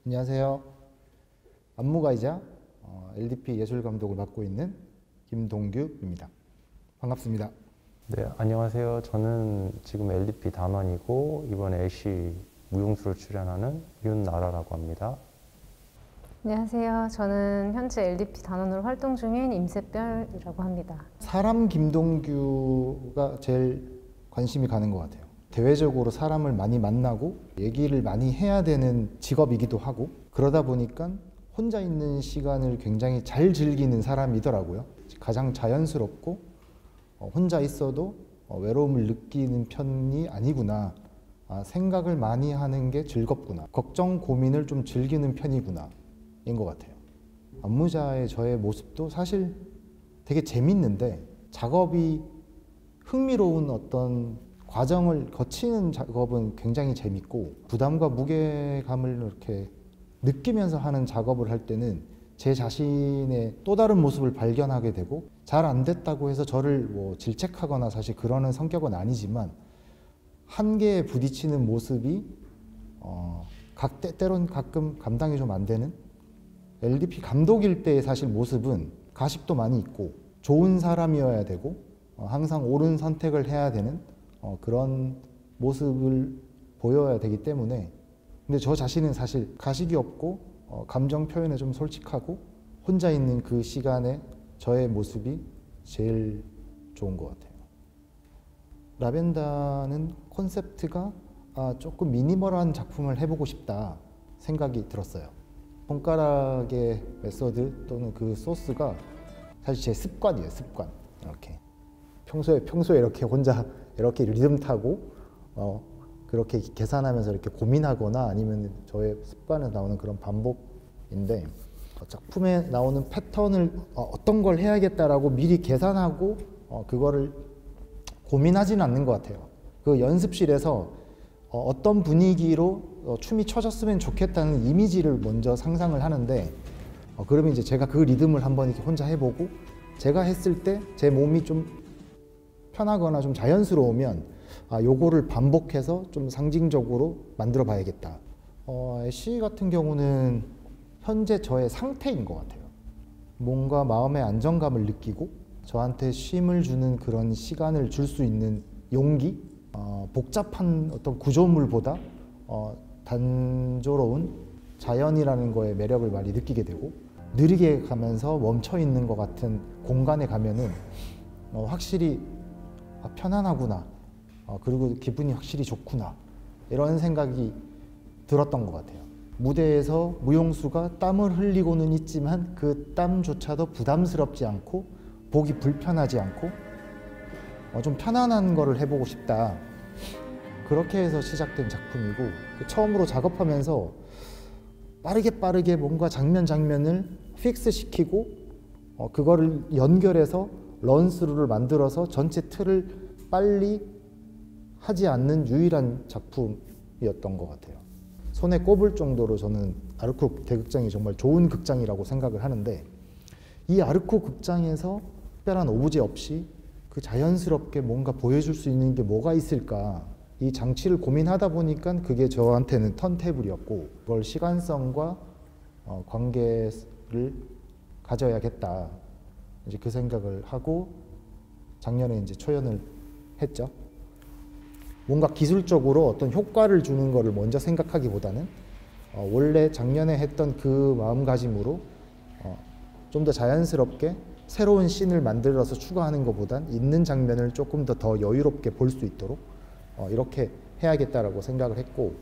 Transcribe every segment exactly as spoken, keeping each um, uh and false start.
안녕하세요. 안무가이자 엘디피 예술감독을 맡고 있는 김동규입니다. 반갑습니다. 네, 안녕하세요. 저는 지금 엘디피 단원이고 이번에 애쉬 무용수로 출연하는 윤나라라고 합니다. 안녕하세요. 저는 현재 엘디피 단원으로 활동 중인 임세별이라고 합니다. 사람 김동규가 제일 관심이 가는 것 같아요. 대외적으로 사람을 많이 만나고 얘기를 많이 해야 되는 직업이기도 하고, 그러다 보니까 혼자 있는 시간을 굉장히 잘 즐기는 사람이더라고요. 가장 자연스럽고 혼자 있어도 외로움을 느끼는 편이 아니구나, 아, 생각을 많이 하는 게 즐겁구나, 걱정 고민을 좀 즐기는 편이구나 인 것 같아요. 안무자의 저의 모습도 사실 되게 재밌는데, 작업이 흥미로운 어떤 과정을 거치는 작업은 굉장히 재밌고, 부담과 무게감을 이렇게 느끼면서 하는 작업을 할 때는 제 자신의 또 다른 모습을 발견하게 되고, 잘 안 됐다고 해서 저를 뭐 질책하거나 사실 그러는 성격은 아니지만, 한계에 부딪히는 모습이 어, 각 때, 때론 가끔 감당이 좀 안 되는, 엘디피 감독일 때의 사실 모습은 가식도 많이 있고 좋은 사람이어야 되고 어, 항상 옳은 선택을 해야 되는 어, 그런 모습을 보여야 되기 때문에, 근데 저 자신은 사실 가식이 없고 어, 감정 표현에 좀 솔직하고 혼자 있는 그 시간에 저의 모습이 제일 좋은 것 같아요. 라벤더는 콘셉트가 아, 조금 미니멀한 작품을 해보고 싶다 생각이 들었어요. 손가락의 메소드 또는 그 소스가 사실 제 습관이에요. 습관. 이렇게 평소에 평소에 이렇게 혼자 이렇게 리듬 타고 어, 그렇게 계산하면서 이렇게 고민하거나, 아니면 저의 습관에서 나오는 그런 반복인데, 작품에 나오는 패턴을 어, 어떤 걸 해야겠다라고 미리 계산하고 어, 그거를 고민하지는 않는 것 같아요. 그 연습실에서 어, 어떤 분위기로 어, 춤이 춰졌으면 좋겠다는 이미지를 먼저 상상을 하는데, 어, 그러면 이제 제가 그 리듬을 한번 이렇게 혼자 해보고, 제가 했을 때 제 몸이 좀 편하거나 좀 자연스러우면 아, 요거를 반복해서 좀 상징적으로 만들어 봐야겠다. 어, 애쉬 같은 경우는 현재 저의 상태인 것 같아요. 뭔가 마음의 안정감을 느끼고 저한테 쉼을 주는 그런 시간을 줄 수 있는 용기, 어, 복잡한 어떤 구조물보다 어, 단조로운 자연이라는 거에 매력을 많이 느끼게 되고, 느리게 가면서 멈춰 있는 것 같은 공간에 가면은 어, 확실히 아, 편안하구나, 어, 그리고 기분이 확실히 좋구나, 이런 생각이 들었던 것 같아요. 무대에서 무용수가 땀을 흘리고는 있지만 그 땀조차도 부담스럽지 않고 보기 불편하지 않고 어, 좀 편안한 거를 해보고 싶다, 그렇게 해서 시작된 작품이고, 처음으로 작업하면서 빠르게 빠르게 뭔가 장면 장면을 픽스 시키고 어, 그거를 연결해서 런스루를 만들어서 전체 틀을 빨리 하지 않는 유일한 작품이었던 것 같아요. 손에 꼽을 정도로 저는 아르코 대극장이 정말 좋은 극장이라고 생각을 하는데, 이 아르코 극장에서 특별한 오브제 없이 그 자연스럽게 뭔가 보여줄 수 있는 게 뭐가 있을까, 이 장치를 고민하다 보니까 그게 저한테는 턴테이블이었고, 그걸 시간성과 어, 관계를 가져야겠다, 이제 그 생각을 하고 작년에 이제 초연을 했죠. 뭔가 기술적으로 어떤 효과를 주는 거를 먼저 생각하기보다는 어, 원래 작년에 했던 그 마음가짐으로 어, 좀 더 자연스럽게 새로운 씬을 만들어서 추가하는 것보단 있는 장면을 조금 더 더 여유롭게 볼 수 있도록 어, 이렇게 해야겠다라고 생각을 했고,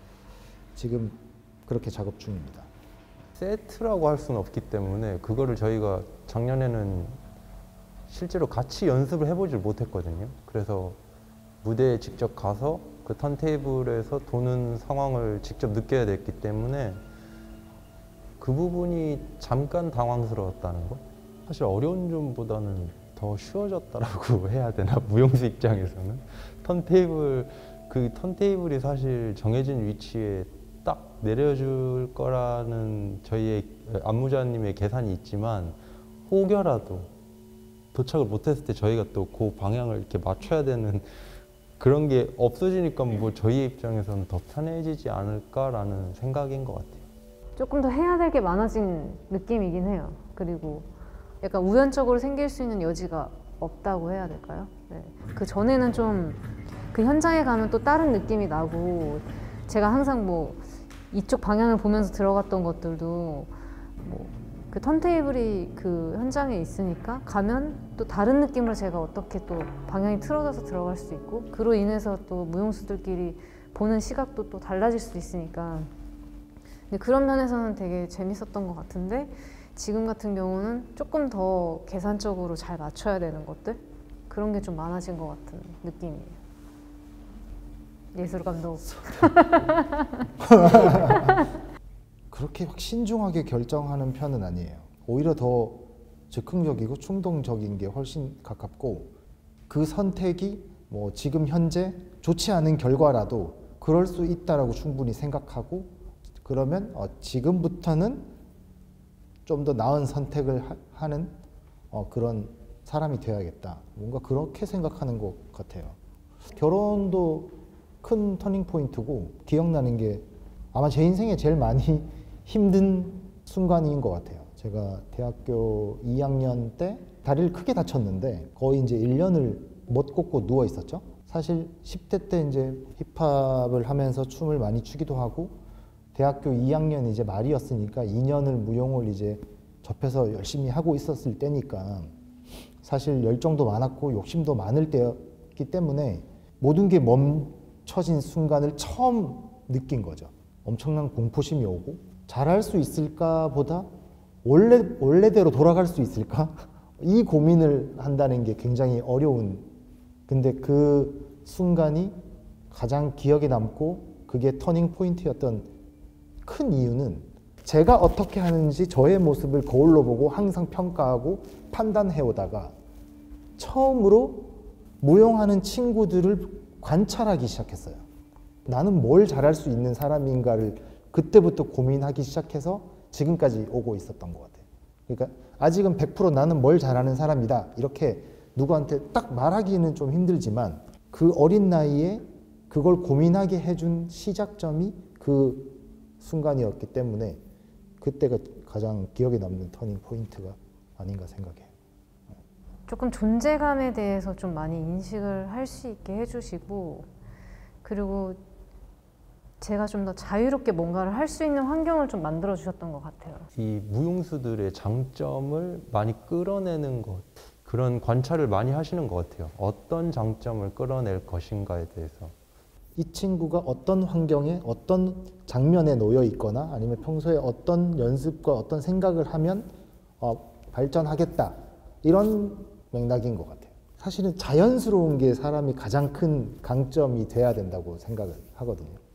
지금 그렇게 작업 중입니다. 세트라고 할 수는 없기 때문에 그거를 저희가 작년에는 실제로 같이 연습을 해보질 못했거든요. 그래서 무대에 직접 가서 그 턴테이블에서 도는 상황을 직접 느껴야 됐기 때문에 그 부분이 잠깐 당황스러웠다는 거? 사실 어려운 점보다는 더 쉬워졌다라고 해야 되나, 무용수 입장에서는. 턴테이블, 그 턴테이블이 사실 정해진 위치에 딱 내려줄 거라는 저희의 안무자님의 계산이 있지만, 혹여라도 도착을 못했을 때 저희가 또 그 방향을 이렇게 맞춰야 되는 그런 게 없어지니까 뭐 저희 입장에서는 더 편해지지 않을까라는 생각인 것 같아요. 조금 더 해야 될 게 많아진 느낌이긴 해요. 그리고 약간 우연적으로 생길 수 있는 여지가 없다고 해야 될까요? 네. 그 전에는 좀 그 현장에 가면 또 다른 느낌이 나고, 제가 항상 뭐 이쪽 방향을 보면서 들어갔던 것들도 뭐 그 턴테이블이 그 현장에 있으니까 가면 또 다른 느낌으로 제가 어떻게 또 방향이 틀어져서 들어갈 수 있고, 그로 인해서 또 무용수들끼리 보는 시각도 또 달라질 수 있으니까. 근데 그런 면에서는 되게 재밌었던 것 같은데, 지금 같은 경우는 조금 더 계산적으로 잘 맞춰야 되는 것들, 그런 게 좀 많아진 것 같은 느낌이에요. 예술 감독. 그렇게 확 신중하게 결정하는 편은 아니에요. 오히려 더 즉흥적이고 충동적인 게 훨씬 가깝고, 그 선택이 뭐 지금 현재 좋지 않은 결과라도 그럴 수 있다라고 충분히 생각하고, 그러면 어 지금부터는 좀 더 나은 선택을 하, 하는 어 그런 사람이 되어야겠다. 뭔가 그렇게 생각하는 것 같아요. 결혼도 큰 터닝 포인트고, 기억나는 게 아마 제 인생에 제일 많이 힘든 순간인 것 같아요. 제가 대학교 이 학년 때 다리를 크게 다쳤는데 거의 이제 일 년을 못 걷고 누워 있었죠. 사실 십 대 때 이제 힙합을 하면서 춤을 많이 추기도 하고, 대학교 이 학년 이제 말이었으니까 이 년을 무용을 이제 접해서 열심히 하고 있었을 때니까 사실 열정도 많았고 욕심도 많을 때였기 때문에 모든 게 멈춰진 순간을 처음 느낀 거죠. 엄청난 공포심이 오고, 잘할 수 있을까 보다 원래, 원래대로 돌아갈 수 있을까? 이 고민을 한다는 게 굉장히 어려운, 근데 그 순간이 가장 기억에 남고 그게 터닝 포인트였던 큰 이유는, 제가 어떻게 하는지 저의 모습을 거울로 보고 항상 평가하고 판단해 오다가 처음으로 무용하는 친구들을 관찰하기 시작했어요. 나는 뭘 잘할 수 있는 사람인가를 그때부터 고민하기 시작해서 지금까지 오고 있었던 것 같아요. 그러니까 아직은 백 퍼센트 나는 뭘 잘하는 사람이다 이렇게 누구한테 딱 말하기는 좀 힘들지만, 그 어린 나이에 그걸 고민하게 해준 시작점이 그 순간이었기 때문에 그때가 가장 기억에 남는 터닝 포인트가 아닌가 생각해요. 조금 존재감에 대해서 좀 많이 인식을 할 수 있게 해주시고, 그리고 제가 좀 더 자유롭게 뭔가를 할 수 있는 환경을 좀 만들어 주셨던 것 같아요. 이 무용수들의 장점을 많이 끌어내는 것, 그런 관찰을 많이 하시는 것 같아요. 어떤 장점을 끌어낼 것인가에 대해서. 이 친구가 어떤 환경에 어떤 장면에 놓여 있거나 아니면 평소에 어떤 연습과 어떤 생각을 하면 어, 발전하겠다, 이런 맥락인 것 같아요. 사실은 자연스러운 게 사람이 가장 큰 강점이 돼야 된다고 생각을 하거든요.